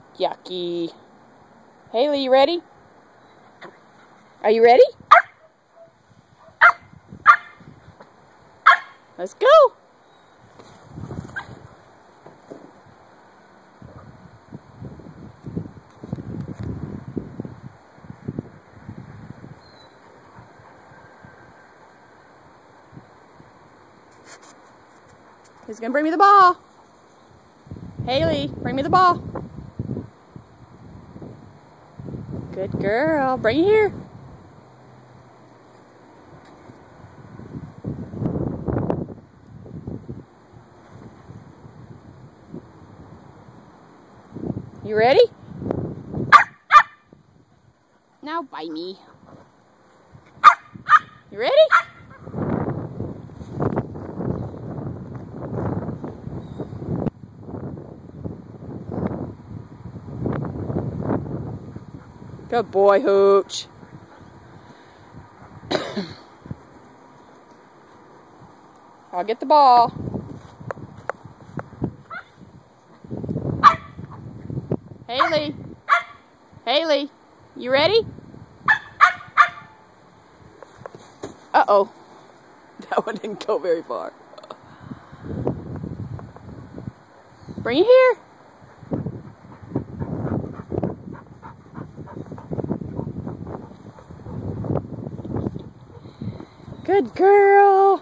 Yucky. Hailey, you ready? Are you ready? Let's go. He's gonna bring me the ball. Hailey, bring me the ball. Good girl. Bring it here. You ready? Now bite me. You ready? Good boy, Hooch. I'll get the ball. Hailey. Hailey, you ready? Uh-oh. That one didn't go very far. Bring it here. Good girl.